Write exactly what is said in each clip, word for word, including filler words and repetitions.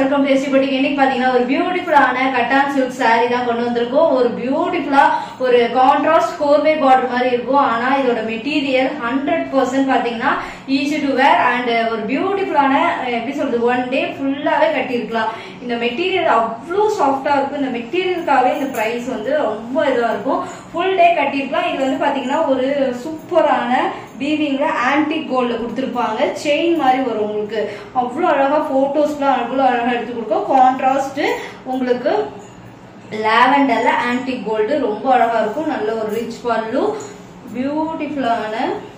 Welcome to ST boutique. இன்னைக்கு பாத்தீங்கன்னா ஒரு பியூட்டிஃபுல்லான கட்டான் சில்க் saree தான் கொண்டு வந்திருக்கோம். ஒரு பியூட்டிஃபுல்லா ஒரு கான்ட்ராஸ்ட் கோர்வே பார்டர் மாதிரி இருக்கும். ஆனா இதோட மெட்டீரியல் ஹண்ட்ரட் பர்சன்ட் பாத்தீங்கன்னா ஈஸி டு வேர் அண்ட் ஒரு பியூட்டிஃபுல்லான எப்படி சொல்றது ஒன் டே ஃபுல்லாவே கட்டிருக்கலாம். இந்த மெட்டீரியல் அவ்வளோ சாஃப்டா இருக்கும். இந்த மெட்டீரியலுக்காகவே இந்த பிரைஸ் வந்து ரொம்ப இதுவா இருக்கும். ஃபுல் டே கட்டிருக்கலாம். இது வந்து பாத்தீங்கன்னா ஒரு சூப்பரான வீவிங்ல ஆன்டிக் கோல்ட்ல கொடுத்துருப்பாங்க. செயின் மாதிரி வரும் உங்களுக்கு. அவ்வளோ அழகா போட்டோஸ்லாம் அவ்வளோ அழகா எடுத்து கொடுக்கும். கான்ட்ராஸ்ட் உங்களுக்கு லாவெண்டர்ல ஆன்டிக் கோல்டு ரொம்ப அழகா இருக்கும். நல்ல ஒரு ரிச் பல்லு, பியூட்டிஃபுல்லான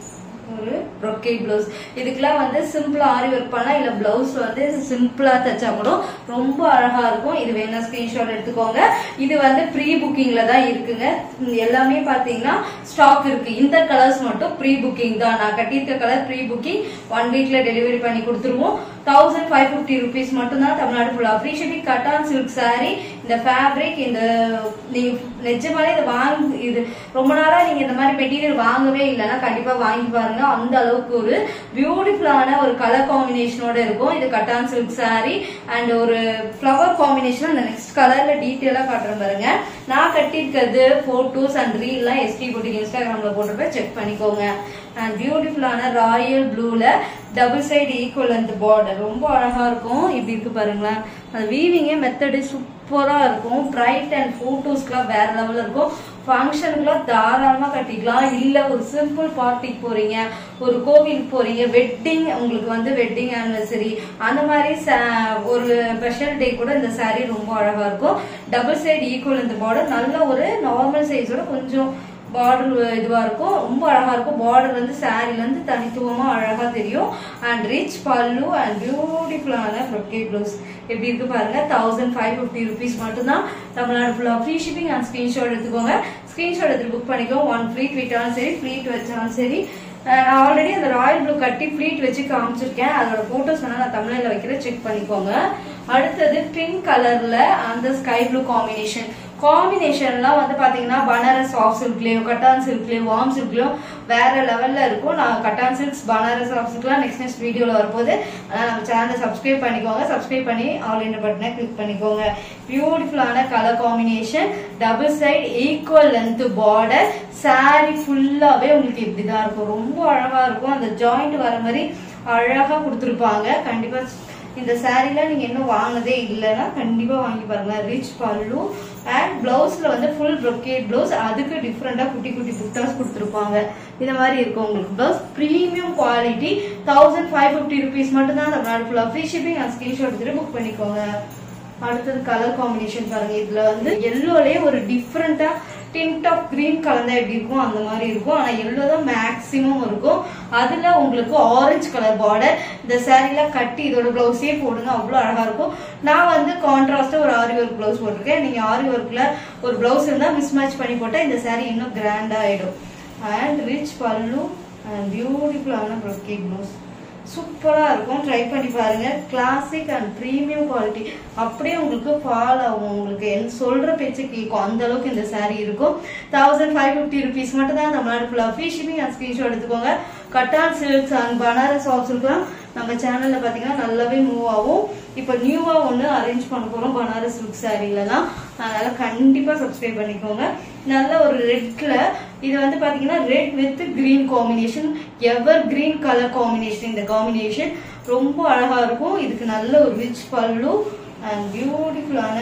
ஒரு brocade blouse. இதுக்கெல்லாம் வந்து சிம்பிளா ஆரி ஒர்க் பண்ணலாம், இல்ல பிளவுஸ் வந்து சிம்பிளா தச்சா கூட ரொம்ப அழகா இருக்கும். இது வேணா ஸ்கிரீன்ஷாட் எடுத்துக்கோங்க. இது வந்து ப்ரீ புக்கிங்ல தான் இருக்குங்க. எல்லாமே பாத்தீங்கன்னா ஸ்டாக் இருக்கு. இந்த கலர்ஸ் மட்டும் ப்ரீ புக்கிங் தான். நான் கட்டியிருக்க கலர் ப்ரீ புக்கிங். ஒன் வீக்ல டெலிவரி பண்ணி கொடுத்துருவோம். தௌசண்ட் ஃபைவ் பிப்டி ருபீஸ் மட்டும் தான். தமிழ்நாடு ஃபுல்லா free shipping. Cotton silk sari. இந்த ஃபேப்ரிக் இந்த நீங்க நிஜமாலே இதை வாங்கி இது ரொம்ப நாளா நீங்க இந்த மாதிரி மெட்டீரியல் வாங்கவே இல்லைன்னா கண்டிப்பா வாங்கி பாருங்க. அந்த அளவுக்கு ஒரு பியூட்டிஃபுல்லான ஒரு கலர் காம்பினேஷனோட இருக்கும். இது கட்டான் சில்க் சாரி அண்ட் ஒரு ஃபிளவர் காம்பினேஷன். அந்த நெக்ஸ்ட் கலர்ல டீட்டெயிலா காட்டுறேன் பாருங்க. நான் கட்டிருக்கிறது போட்டோஸ் அண்ட் ரீல்லாம் எஸ்டி பொட்டிக் இன்ஸ்டாகிராம்ல போட்டுருப்பேன், செக் பண்ணிக்கோங்க. அண்ட் பியூட்டிஃபுல்லான ராயல் ப்ளூல டபுள் சைடு ஈக்குவல் அந்த பார்டர் ரொம்ப அழகா இருக்கும். இப்படி இருக்கு பாருங்களேன். அந்த வீவிங்கே மெத்தடு சூப்பரா இருக்கும். பிரைட் அண்ட் போட்டோஸ்க்குலாம் வேற லெவல்ல இருக்கும். ஃபங்க்ஷனுக்குலாம் தாராளமா கட்டிக்கலாம். இல்ல ஒரு சிம்பிள் பார்ட்டிக்கு போறீங்க, ஒரு கோவிலுக்கு போறீங்க, வெட்டிங் உங்களுக்கு வந்து வெட்டிங் ஆனிவர்சரி அந்த மாதிரி ஒரு ஸ்பெஷல் டே கூட இந்த சாரீ ரொம்ப அழகா இருக்கும். டபுள் சைடு ஈக்குவல் இந்த பார்டர் நல்ல ஒரு நார்மல் சைஸோட கொஞ்சம் பார்டர் இதுவா இருக்கும். ரொம்ப அழகா இருக்கும். பார்டர் வந்து சாரில இருந்து தனித்துவமா அழகா தெரியும். அண்ட் ரிச் பல்லு அண்ட் பியூட்டிஃபுல்லான brocade blouse எப்படி இருக்கு பாருங்க. தௌசண்ட் ஃபைவ் பிப்டி ருபீஸ் மட்டும் தான். தமிழ்நாடு ஃபுல்லா ஃப்ரீ ஷிப்பிங் அண்ட் ஸ்கிரீன்ஷாட் எடுத்துக்கோங்க. ஸ்கிரீன்ஷாட் எடுத்து புக் பண்ணிக்கோ. ஒன் ஃபிளீட் விட்டாலும் சரி, ஃபிளீட் வச்சாலும் சரி. நான் ஆல்ரெடி அந்த ராயல் ப்ளூ கட்டி ஃபிளீட் வச்சு காமிச்சிருக்கேன். அதோட போட்டோஸ் வேணா நான் தமிழ்ல வைக்கிறேன், செக் பண்ணிக்கோங்க. அடுத்தது பிங்க் கலர்ல அந்த ஸ்கை ப்ளூ காம்பினேஷன். காம்பினேஷன்லாம் வந்து பாத்தீங்கன்னா பனாரஸ் சாஃப்ட் சில்க்லயும் கட்டான் சில்க்லயும் வார்ம் சில்க்லயும் வேற லெவல்ல இருக்கும். நான் கட்டான் சில்க்ஸ் பனாரஸ் சாஃப்ட் சில்க்லாம் நெக்ஸ்ட் நெக்ஸ்ட் வீடியோல வரும்போது நம்ம சேனலை சப்ஸ்கிரைப் பண்ணிக்கோங்க. சப்ஸ்கிரைப் பண்ணி ஆல் இன் பட்டனை கிளிக் பண்ணிக்கோங்க. பியூட்டிஃபுல்லான colour combination, double side equal length border. Sari ஃபுல்லாவே உங்களுக்கு இப்படிதான் இருக்கும். ரொம்ப அழகா இருக்கும். அந்த ஜாயிண்ட் வர மாதிரி அழகா கொடுத்துருப்பாங்க. கண்டிப்பா இந்த சாரீல நீங்க இன்னும் வாங்கினதே இல்லைன்னா கண்டிப்பா வாங்கி பாருங்க. ரிச் பல்லு அண்ட் பிளவுஸ்ல வந்து ஃபுல் brocade பிளவுஸ். அதுக்கு டிஃப்ரெண்டா குட்டி குட்டி புட்டாஸ் கொடுத்துருப்பாங்க. இந்த மாதிரி இருக்கும் உங்களுக்கு blouse. Premium quality. Thousand five fifty rupees மட்டும் தான். தமிழ்நாடு ஃபுல்லா ஃப்ரீ ஷிப்பிங் அண்ட் ஸ்கிரீன்ஷாட் எடுத்துட்டு புக் பண்ணிக்கோங்க. அடுத்தது கலர் காம்பினேஷன் பாருங்க. இதுல வந்து எல்லோலயே ஒரு டிஃப்ரெண்டா டிண்ட் ஆஃப் கிரீன் கலந்தா எப்படி இருக்கும் அந்த மாதிரி இருக்கும். ஆனா எல்லோ தான் மேக்சிமம் இருக்கும். அதுல உங்களுக்கு ஆரஞ்சு கலர் பார்டர். இந்த சாரீல கட்டி இதோட பிளவுஸே போடுங்க, அவ்வளவு அழகா இருக்கும். நான் வந்து கான்ட்ராஸ்டா ஒரு ஆரி ஒர்க் பிளவுஸ் போட்டிருக்கேன். நீங்க ஆரி ஒர்க்ல ஒரு பிளவுஸ் இருந்தா மிஸ் மேட்ச் பண்ணி போட்டா இந்த சாரீ இன்னும் கிராண்டா ஆயிடும். அண்ட் ரிச் பல்லு அண்ட் பியூட்டிஃபுல்லான brocade blouse சூப்பரா இருக்கும். ட்ரை பண்ணி பாருங்க. Classic and premium quality. அப்படியே உங்களுக்கு ஃபால் ஆகும். உங்களுக்கு என்ன சொல்ற பேச்சு கேட்கும். அந்த அளவுக்கு இந்த சாரீ இருக்கும். தௌசண்ட் ஃபைவ் பிப்டி ருபீஸ் மட்டும் தான். தமிழ்நாடு ஃபுல்லா ஃப்ரீ ஷிப்பிங் அண்ட் ஸ்கிரீன்ஷாட் எடுத்துக்கோங்க. Cotton silks and Banaras soft சில்க்லாம் நம்ம சேனல்ல பாத்தீங்கன்னா நல்லாவே மூவ் ஆகும். இப்ப நியூவா ஒண்ணு அரேஞ்ச் பண்ண போறோம் பனாரஸ் சில்க் சாரீலாம். அதனால கண்டிப்பா சப்ஸ்கிரைப் பண்ணிக்கோங்க. நல்ல ஒரு ரெட்ல இது வந்து பாத்தீங்கன்னா red with green combination. Evergreen colour combination. இந்த காம்பினேஷன் ரொம்ப அழகா இருக்கும். இதுக்கு நல்ல ஒரு ரிச் பல்லு அண்ட் பியூட்டிஃபுல்லான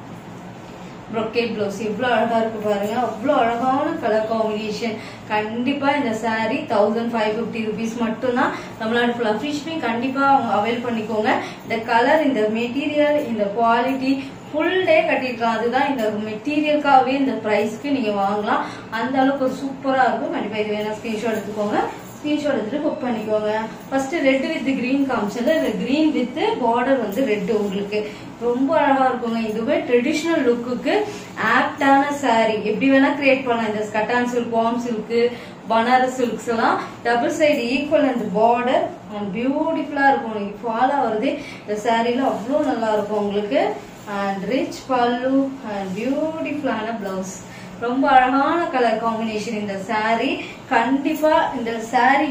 brocade blouse. எவ்வளவு அழகா இருக்கு பாருங்க. அவ்வளவு அழகான கலர் காம்பினேஷன். கண்டிப்பா இந்த sari thousand five fifty rupees மட்டும் தான். தமிழ்நாடு ஃபுல்லா ஃப்ரீ ஷிப்பிங். கண்டிப்பா அவைல் பண்ணிக்கோங்க. இந்த கலர், இந்த மெட்டீரியல், இந்த குவாலிட்டி ஃபுல் டே கட்டிருக்கலாம். அதுதான் இந்த மெட்டீரியலுக்காகவே இந்த பிரைஸ்க்கு நீங்க வாங்கலாம். அந்த அளவுக்கு ஒரு சூப்பரா இருக்கும். கண்டிப்பா இது வேணா ஸ்கிரீன்ஷாட் எடுத்துக்கோங்க. ஸ்கிரீன்ஷாட் எடுத்துட்டு புக் பண்ணிக்கோங்க. ஃபர்ஸ்ட் ரெட் வித் கிரீன் காமிச்சது. கிரீன் வித் பார்டர் வந்து ரெட் உங்களுக்கு ரொம்ப அழகா இருக்குங்க. இதுவே ட்ரெடிஷனல் லுக்குக்கு ஆப்டான சாரீ. எப்படி வேணா கிரியேட் பண்ணலாம். இந்த cotton silk, warm silk, Banaras silks எல்லாம் டபுள் சைடு ஈக்குவல் அந்த பார்டர் அண்ட் பியூட்டிஃபுல்லா இருக்கும். நீங்க ஃபாலோ வருது இந்த சாரீல அவ்வளோ நல்லா இருக்கும் உங்களுக்கு. அண்ட் ரிச் பல்லு அண்ட் பியூட்டிஃபுல்லான பிளவுஸ். ரொம்ப அழகான கலர் காம்பினேஷன் இந்த சாரீ. கண்டிப்பா இந்த சாரீ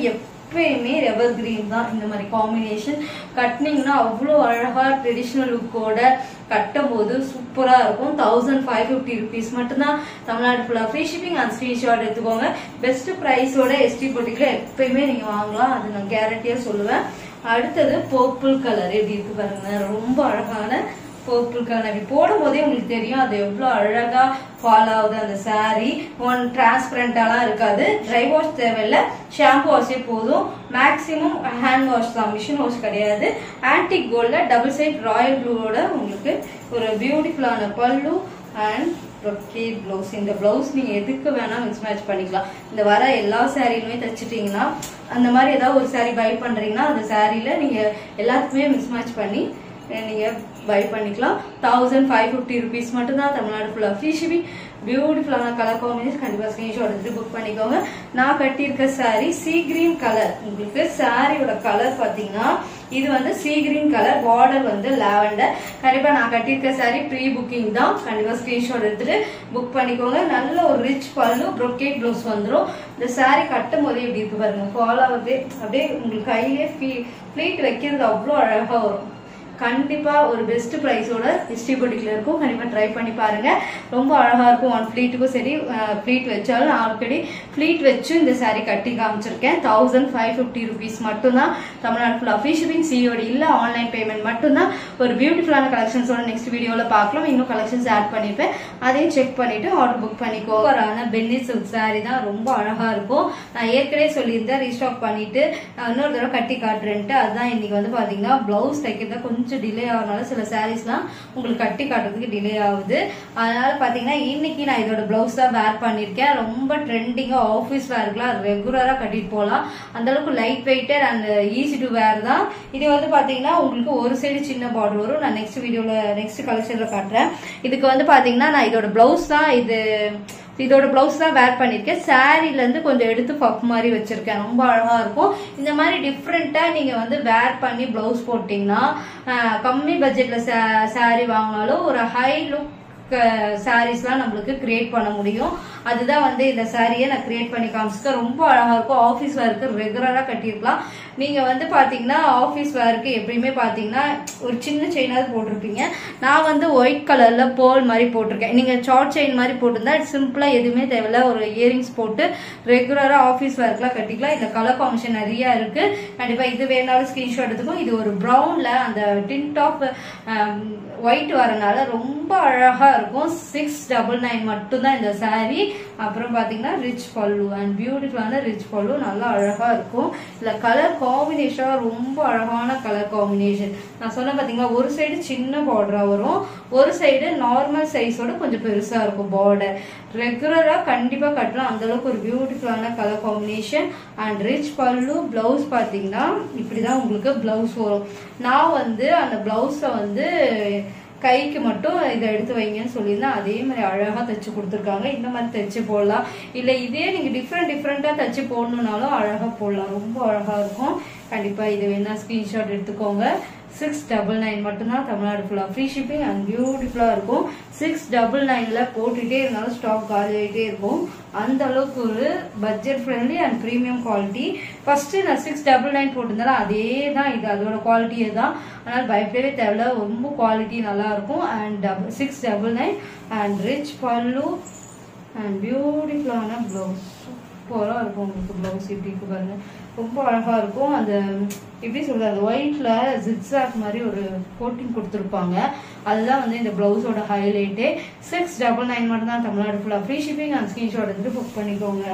எப்பயுமே எவர் கிரீன் தான். இந்த மாதிரி காம்பினேஷன் கட்டினீங்கன்னா அவ்வளோ அழகா ட்ரெடிஷ்னல் லுக்கோட கட்டும் போது சூப்பரா இருக்கும். தௌசண்ட் ஃபைவ் பிப்டி ருபீஸ் மட்டும்தான். தமிழ்நாடு ஃபுல்லா ஃப்ரீ ஷிப்பிங் அண்ட் ஸ்கிரீன்ஷாட் எடுத்துக்கோங்க. பெஸ்ட் பிரைஸோட எஸ்டி பொட்டிக்ல எப்பயுமே நீங்க வாங்கலாம், அது நான் கேரண்டியா சொல்லுவேன். அடுத்தது பர்பிள் கலர் எப்படி இருக்கு பாருங்க, ரொம்ப அழகான பர்பிள் கலர். அப்படி போடும் போதே உங்களுக்கு தெரியும் அது எவ்வளவு அழகா ஃபால் ஆகுது. அந்த சாரி ஒன் டிரான்ஸ்பரண்டாலாம் இருக்காது. ட்ரை வாஷ் தேவையில்லை, ஷாம்பு வாஷே போதும். மேக்சிமம் ஹேண்ட் வாஷ் தான், மிஷின் வாஷ் கிடையாது. ஆன்டிக் கோல்ட்ல டபுள் சைட் ராயல் ப்ளூவோட உங்களுக்கு ஒரு பியூட்டிஃபுல்லான பல்லு அண்ட் brocade blouse. இந்த பிளவுஸ் நீங்க எதுக்கு வேணா மிக்ஸ் மேட்ச் பண்ணிக்கலாம். இந்த வர எல்லா சாரிலுமே தச்சுட்டீங்கன்னா, அந்த மாதிரி ஏதாவது ஒரு சாரி பை பண்றீங்கன்னா அந்த சாரியில நீங்க எல்லாத்துக்குமே மிக்ஸ் மேட்ச் பண்ணி நீங்க பை பண்ணிக்கலாம். தௌசண்ட் ஃபைவ் பிப்டி ருபீஸ் மட்டும் தான். தமிழ்நாடு ஃபுல்லா ஃப்ரீ ஷிப்பிங். பியூட்டிஃபுல்லான கலர் காம்பினேஷன். கண்டிப்பா ஸ்கிரீன்ஷாட் எடுத்து புக் பண்ணிக்கோங்க. நான் கட்டியிருக்க சாரி சீ கிரீன் கலர். உங்களுக்கு சாரியோட கலர் பாத்தீங்கன்னா இது வந்து சீ கிரீன் கலர், பார்டர் வந்து லாவெண்டர். கண்டிப்பா நான் கட்டியிருக்க சாரி ப்ரீ புக்கிங் தான். கண்டிப்பா ஸ்கிரீன்ஷாட் எடுத்துட்டு புக் பண்ணிக்கோங்க. நல்ல ஒரு ரிச் பல்லு, brocade blouse வந்துடும். இந்த சாரி கட்டும் போதே எப்படி இருக்கு பாருங்க, ஃபால் ஆகுது. அப்படியே உங்களுக்கு கையிலே ஃபிளீட் வைக்கிறது அவ்வளோ அழகா வரும். கண்டிப்பா ஒரு பெஸ்ட் பிரைஸோட எஸ்டி பொட்டிக்ல இருக்கும். கண்டிப்பா ட்ரை பண்ணி பாருங்க, ரொம்ப அழகா இருக்கும். ஒன் ஃபிளீட்டுக்கும் சரி, ஃபிளீட் வச்சாலும் நான் ஆல்ரெடி ஃபிளீட் வச்சு இந்த சாரி கட்டி காமிச்சிருக்கேன். தௌசண்ட் ஃபைவ் பிப்டி ருபீஸ் மட்டும்தான். தமிழ்நாடு ஃபுல்லா ஃப்ரீ ஷிப்பிங், சிஓடி இல்ல, ஆன்லைன் பேமெண்ட் மட்டும்தான். ஒரு பியூட்டிஃபுல்லான கலெக்ஷன்ஸோட நெக்ஸ்ட் வீடியோல பார்க்கலாம். இன்னும் கலெக்ஷன்ஸ் ஆட் பண்ணிருப்பேன், அதையும் செக் பண்ணிட்டு ஆர்டர் புக் பண்ணிக்கோ. சூப்பரான பென்னி சில்க் சாரி தான், ரொம்ப அழகா இருக்கும். நான் ஏற்கனவே சொல்லியிருந்தேன் ரீஸ்டாக் பண்ணிட்டு இன்னொரு தடவை கட்டி காட்டுறேன்ட்டு. அதுதான் இன்னைக்கு வந்து பாத்தீங்கன்னா பிளவுஸ் தைக்கிறத கொஞ்சம் டிலே ஆகுறதுனால சில சாரீஸ்லாம் உங்களுக்கு கட்டி காட்டுறதுக்கு டிலே ஆகுது. அதனால பாத்தீங்கன்னா இன்னைக்கு நான் இதோட பிளவுஸ் தான் வேர் பண்ணிருக்கேன். ரொம்ப ட்ரெண்டிங்கா ஆஃபீஸ் வேர்க்குலாம் ரெகுலரா கட்டிட்டு போகலாம். அந்த அளவுக்கு light weighted and easy to wear தான். இது வந்து பாத்தீங்கன்னா உங்களுக்கு ஒரு சைடு சின்ன பார்டர் வரும். நான் நெக்ஸ்ட் வீடியோல நெக்ஸ்ட் கலெக்ஷன்ல காட்டுறேன். இதுக்கு வந்து பாத்தீங்கன்னா நான் இதோட பிளவுஸ் தான் இது இதோட பிளவுஸ் தான் வேர் பண்ணிருக்கேன். சாரில இருந்து கொஞ்சம் எடுத்து பஃப் மாதிரி வச்சிருக்கேன். ரொம்ப அழகா இருக்கும். இந்த மாதிரி டிஃப்ரெண்டா நீங்க வந்து வேர் பண்ணி பிளவுஸ் போட்டீங்கன்னா கம்மி பட்ஜெட்ல சாரி வாங்கினாலும் ஒரு ஹை லுக் சாரீஸ்லாம் நம்மளுக்கு கிரியேட் பண்ண முடியும். அதுதான் வந்து இந்த சாரியை நான் கிரியேட் பண்ணி காமிச்சிருக்கேன். ரொம்ப அழகா இருக்கும். ஆஃபீஸ் வேருக்கு ரெகுலரா கட்டியிருக்கலாம். நீங்க வந்து பாத்தீங்கன்னா ஆஃபீஸ் வேருக்கு எப்பயுமே பாத்தீங்கன்னா ஒரு சின்ன செயினாவது போட்டிருப்பீங்க. நான் வந்து ஒயிட் கலர்ல பேர்ல் மாதிரி போட்டிருக்கேன். நீங்க ஷார்ட் செயின் மாதிரி போட்டிருந்தா சிம்பிளா எதுவுமே தேவையில்ல, ஒரு இயரிங்ஸ் போட்டு ரெகுலரா ஆஃபீஸ் வேர்க்குலாம் கட்டிக்கலாம். இந்த கலர் காம்பினேஷன் நிறைய இருக்கு. கண்டிப்பா இது வேணாலும் ஸ்கிரீன்ஷாட் எடுத்துக்கும். இது ஒரு ப்ரௌன்ல அந்த டிண்ட் ஆஃப் ஒயிட் வரனால ரொம்ப அழகா இருக்கும். சிக்ஸ் டபுள் நைன் மட்டும் தான் இந்த சாரி. அப்புறம் பாத்தீங்கன்னா ரிச் பல்லு அண்ட் பியூட்டிஃபுல்லான ரிச் பல்லு, நல்லா அழகா இருக்கும். இல்ல கலர் காம்பினேஷன் ரொம்ப அழகான கலர் காம்பினேஷன். நான் சொன்ன பாத்தீங்கன்னா ஒரு சைடு சின்ன பார்டரா வரும், ஒரு சைடு நார்மல் சைஸோட கொஞ்சம் பெருசா இருக்கும் பார்டர். ரெகுலரா கண்டிப்பா கட்டலாம், அந்த அளவுக்கு ஒரு பியூட்டிஃபுல்லான colour combination and rich pallu. Blouse பாத்தீங்கன்னா இப்படிதான் உங்களுக்கு பிளவுஸ் வரும். நான் வந்து அந்த பிளவுஸ வந்து கைக்கு மட்டும் இதை எடுத்து வைங்கன்னு சொல்லியிருந்தேன். அதே மாதிரி அழகா தச்சு கொடுத்துருக்காங்க. இந்த மாதிரி தச்சு போடலாம், இல்ல இதே நீங்க டிஃப்ரெண்ட் டிஃப்ரெண்டா தச்சு போடணும்னாலும் அழகா போடலாம். ரொம்ப அழகா இருக்கும். கண்டிப்பா இது வேணா ஸ்கிரீன்ஷாட் எடுத்துக்கோங்க. சிக்ஸ் டபுள் நைன் மட்டும்தான். தமிழ்நாடு ஃபுல்லா ஃப்ரீ ஷிப்பிங் அண்ட் பியூட்டிஃபுல்லா இருக்கும். சிக்ஸ் டபுள் நைன்ல போட்டுட்டே இருந்தாலும் ஸ்டாக் காலி ஆகிட்டே இருக்கும். அந்த அளவுக்கு ஒரு budget friendly and premium quality. First நான் சிக்ஸ் டபுள் நைன் போட்டிருந்தாலும் அதே தான், இது அதோட குவாலிட்டியே தான். அதனால பயப்படவே தேவையில்ல, ரொம்ப குவாலிட்டி நல்லா இருக்கும். And six double nine and rich pallu and பியூட்டிஃபுல்லான பிளவுஸ். சூப்பராக இருக்கும். உங்களுக்கு பிளவுஸ் இப்படி இருக்கு பாருங்க, ரொம்ப அழகா இருக்கும். அந்த எப்படி சொல்றது, அந்த ஒயிட்ல ஜிக்ஸாக் மாதிரி ஒரு கோட்டிங் கொடுத்துருப்பாங்க. அதுதான் வந்து இந்த பிளவுஸோட ஹைலைட்டே. சிக்ஸ் டபுள் நைன் மட்டும் தான். தமிழ்நாடு ஃபுல்லா ஃப்ரீ ஷிப்பிங் அண்ட் ஸ்கிரீன்ஷாட் எடுத்துட்டு புக் பண்ணிக்கோங்க.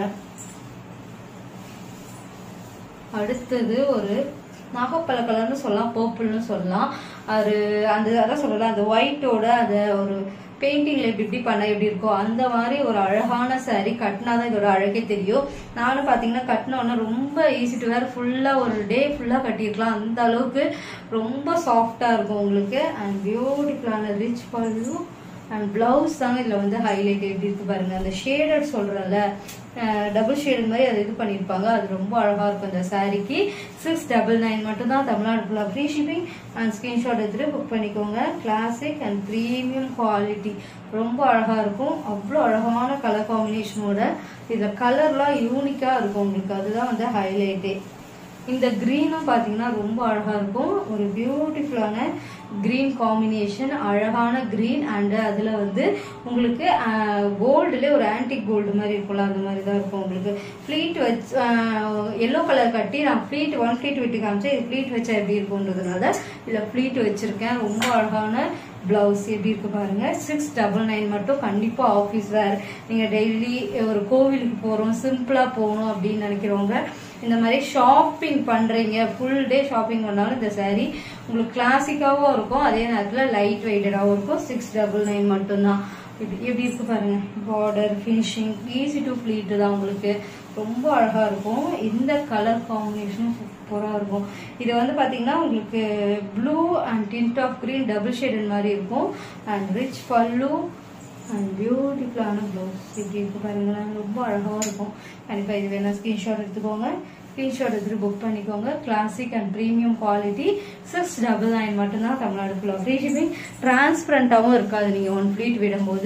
அடுத்தது ஒரு நாகப்பழ கலர்னு சொல்லலாம், பர்பிள்னு சொல்லலாம். அது அந்த அதான் சொல்லலாம், அந்த ஒயிட்டோட அந்த ஒரு பெயிண்டிங்ல இப்படி இப்படி பண்ண எப்படி இருக்கும் அந்த மாதிரி ஒரு அழகான சாரி. கட்டினாதான் இதோட அழகே தெரியும். நானும் பாத்தீங்கன்னா கட்டினோன்னா ரொம்ப ஈஸி டு வேர், ஃபுல்லா ஒரு டே ஃபுல்லா கட்டிருக்கலாம். அந்த அளவுக்கு ரொம்ப சாஃப்டா இருக்கும் உங்களுக்கு. அண்ட் பியூட்டிஃபுல்லான ரிச் பல்லு அண்ட் பிளவுஸ் தாங்க இதுல வந்து ஹைலைட். எப்படி இருக்கு பாருங்க, அந்த ஷேடட் சொல்றல டபுள் ஷேடு மாதிரி அது இது பண்ணிருப்பாங்க. அது ரொம்ப அழகா இருக்கும் இந்த சாரிக்கு. சிக்ஸ் டபுள் நைன் மட்டும் தான். தமிழ்நாடு ஃபுல்லா ஃப்ரீ ஷிப்பிங் அண்ட் ஸ்கிரீன்ஷாட் எடுத்துட்டு புக் பண்ணிக்கோங்க. கிளாசிக் அண்ட் ப்ரீமியம் குவாலிட்டி, ரொம்ப அழகா இருக்கும். அவ்வளோ அழகான கலர் காம்பினேஷனோட. இதுல கலர்லாம் யூனிக்கா இருக்கும் உங்களுக்கு, அதுதான் வந்து ஹைலைட்டே. இந்த கிரீனும் பாத்தீங்கன்னா ரொம்ப அழகா இருக்கும். ஒரு பியூட்டிஃபுல்லான கிரீன் காம்பினேஷன், அழகான கிரீன் அண்ட் அதுல வந்து உங்களுக்கு கோல்டுல ஒரு ஆன்டிக் கோல்டு மாதிரி இருக்கும்ல, அந்த மாதிரி தான் இருக்கும் உங்களுக்கு. ஃபிளீட் வச்சு எல்லோ கலர் கட்டி நான் ஃபிளீட் ஒன் ஃபிளீட் விட்டு காமிச்சேன். இது ஃபிளீட் வச்சா எப்படி இருக்கும்ன்றதுனால இதுல ஃபிளீட் வச்சிருக்கேன். ரொம்ப அழகான பிளவுஸ் எப்படி இருக்கு பாருங்க. சிக்ஸ் டபுள் நைன் மட்டும். கண்டிப்பா ஆஃபீஸ் வேர், நீங்க டெய்லி ஒரு கோவிலுக்கு போறோம், சிம்பிளா போகணும் அப்படின்னு நினைக்கிறவங்க, இந்த மாதிரி ஷாப்பிங் பண்றீங்க, ஃபுல் டே ஷாப்பிங் பண்ணாலும் இந்த சாரீ உங்களுக்கு கிளாசிக்காவும் இருக்கும், அதே நேரத்துல லைட் வெயிட்டடாவும் இருக்கும். சிக்ஸ் டபுள் நைன் மட்டும்தான். எப்படி இருக்கு பாருங்க. Border finishing easy to pleat தான் உங்களுக்கு. ரொம்ப அழகா இருக்கும். இந்த கலர் காம்பினேஷனும் சூப்பரா இருக்கும். இது வந்து பாத்தீங்கன்னா உங்களுக்கு blue and tint of green double shade மாதிரி இருக்கும். அண்ட் ரிச் பல்லு அண்ட் பியூட்டிஃபுல்லான பிளவுஸ் இப்படி இருக்கு பாருங்களேன். ரொம்ப அழகா இருக்கும். கண்டிப்பா இது வேணா ஸ்கிரீன்ஷாட் எடுத்துக்கோங்க. ஸ்கிரீன்ஷாட் எடுத்துட்டு புக் பண்ணிக்கோங்க. Classic and premium quality. Six double nine மட்டும்தான் தமிழ்நாடு ஃபுல்லா. Free shipping. டிரான்ஸ்பரண்டாவும் இருக்காது. நீங்க ஒன் ஃபிளீட் விடும்போது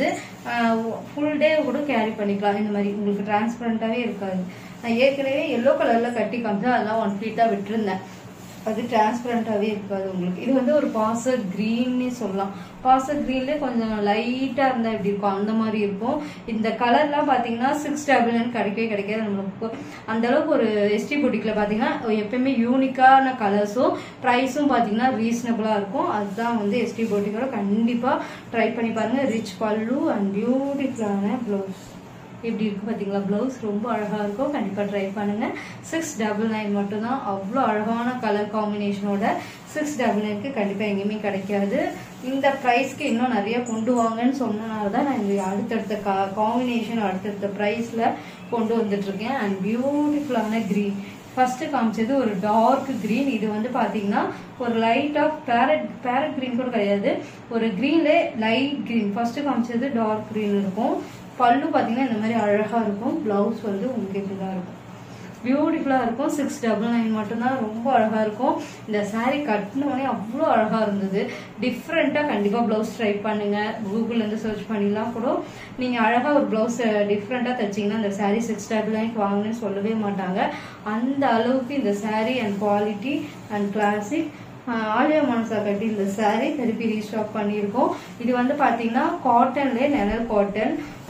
ஃபுல் டே கூட கேரி பண்ணிக்கலாம். இந்த மாதிரி உங்களுக்கு டிரான்ஸ்பரண்டாவே இருக்காது. நான் ஏற்கனவே எல்லோ கலர்ல கட்டி காமிச்சா அதெல்லாம் ஒன் ஃபிளீட் தான் விட்டுருந்தேன். அது டிரான்ஸ்பரண்டாவே இருக்காது உங்களுக்கு. இது வந்து ஒரு பாசர் கிரீன்னே சொல்லலாம். பாசர் கிரீன்ல கொஞ்சம் லைட்டா இருந்தா எப்படி இருக்கும் அந்த மாதிரி இருக்கும். இந்த கலர்லாம் பாத்தீங்கன்னா சிக்ஸ் டபுள் நைன் கிடைக்கவே கிடைக்காது நம்மளுக்கு. அந்த அளவுக்கு ஒரு எஸ்டி புட்டிக்ல பாத்தீங்கன்னா எப்பயுமே யூனிக்கான கலர்ஸும் பிரைஸும் பாத்தீங்கன்னா ரீசனபிளா இருக்கும். அதுதான் வந்து எஸ்டி புட்டிக்கோட. கண்டிப்பா ட்ரை பண்ணி பாருங்க. ரிச் பல்லு அண்ட் பியூட்டிஃபுல்லான பிளவுஸ் எப்படி இருக்கு பாத்தீங்களா. பிளவுஸ் ரொம்ப அழகா இருக்கும். கண்டிப்பா ட்ரை பண்ணுங்க. சிக்ஸ் டபுள் நைன் மட்டும் தான். அவ்வளோ அழகான கலர் காம்பினேஷனோட சிக்ஸ் டபுள் நைனுக்கு கண்டிப்பா எங்கேயுமே கிடைக்காது. இந்த பிரைஸ்க்கு இன்னும் நிறைய கொண்டு வாங்கன்னு சொன்னனாலதான் நான் இந்த அடுத்தடுத்த காம்பினேஷன் அடுத்தடுத்த பிரைஸ்ல கொண்டு வந்துட்டு இருக்கேன். அண்ட் பியூட்டிஃபுல்லான கிரீன். ஃபர்ஸ்ட் காமிச்சது ஒரு டார்க் கிரீன். இது வந்து பாத்தீங்கன்னா ஒரு light of parrot parrot green கூட கிடையாது, ஒரு கிரீன்ல லைட் கிரீன். ஃபர்ஸ்ட் காமிச்சது டார்க் கிரீன் இருக்கும். பல்லு பாத்தீங்கன்னா இந்த மாதிரி அழகா இருக்கும். பிளவுஸ் வந்து உங்களுக்கு இப்படிதான் இருக்கும். பியூட்டிஃபுல்லா இருக்கும். சிக்ஸ் டபுள் நைன் மட்டும்தான். ரொம்ப அழகா இருக்கும். இந்த சாரீ கட்டினோடனே அவ்வளோ அழகா இருந்தது. டிஃப்ரெண்டா கண்டிப்பா பிளவுஸ் ட்ரை பண்ணுங்க. கூகுள்ல இருந்து சர்ச் பண்ணிலாம் கூட நீங்க அழகா ஒரு பிளவுஸ் டிஃப்ரெண்டா தைச்சீங்கன்னா இந்த சாரீ சிக்ஸ் டபுள் நைன் வாங்கணும்னு சொல்லவே மாட்டாங்க. அந்த அளவுக்கு இந்த sari and quality and classic. Alia மனசா கட்டி இந்த சாரீ திருப்பி ரீஸ்டாக் பண்ணியிருக்கோம். இது வந்து பாத்தீங்கன்னா காட்டன்ல நெனல் cotton.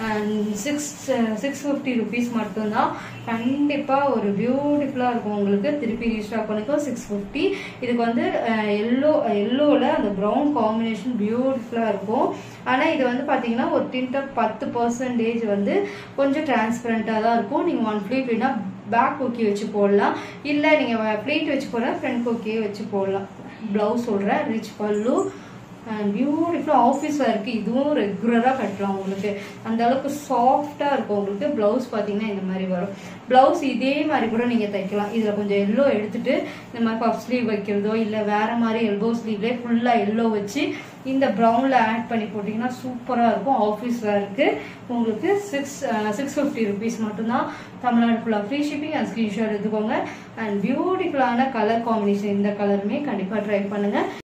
Six six fifty rupees மட்டும்தான். கண்டிப்பா ஒரு பியூட்டிஃபுல்லா இருக்கும் உங்களுக்கு. திருப்பி ரீஸ்டாக் பண்ணிக்கோ. Six fifty. இதுக்கு வந்து எல்லோ எல்லோல அந்த ப்ரௌன் காம்பினேஷன் பியூட்டிஃபுல்லா இருக்கும். ஆனா இது வந்து பாத்தீங்கன்னா ஒரு டிண்ட் ஆஃப் பத்து பர்சன்டேஜ் வந்து கொஞ்சம் டிரான்ஸ்பரண்டா தான் இருக்கும். நீங்க ஒன் ஃபிளீட் வேணா பேக் கொக்கி வச்சு போடலாம், இல்ல நீங்க பிளேட் வச்சு போட ஃப்ரண்ட் கொக்கியே வச்சு போடலாம். பிளவுஸ் சொல்றேன். ரிச் பல்லு அண்ட் பியூட்டிஃபுல்லா ஆஃபீஸ் வேர்க்கு இதுவும் ரெகுலரா கட்டலாம் உங்களுக்கு. அந்த அளவுக்கு சாஃப்டா இருக்கும் உங்களுக்கு. பிளவுஸ் பாத்தீங்கன்னா இந்த மாதிரி வரும். பிளவுஸ் இதே மாதிரி கூட நீங்க தைக்கலாம். இதுல கொஞ்சம் எல்லோ எடுத்துட்டு இந்த மாதிரி பஃப் ஸ்லீவ் வைக்கிறதோ இல்ல வேற மாதிரி எல்போ ஸ்லீவ்ல ஃபுல்லா எல்லோ வச்சு இந்த ப்ரௌன்ல ஆட் பண்ணி போட்டீங்கன்னா சூப்பரா இருக்கும். ஆஃபீஸ் வேர்க்கு உங்களுக்கு சிக்ஸ் சிக்ஸ் ஃபிஃப்டி ருபீஸ் மட்டும்தான். தமிழ்நாடு ஃபுல்லா ஃப்ரீ ஷிப்பிங் அண்ட் ஸ்கிரீன்ஷாட் எடுத்துக்கோங்க. அண்ட் பியூட்டிஃபுல்லான கலர் காம்பினேஷன். இந்த கலருமே கண்டிப்பா ட்ரை பண்ணுங்க.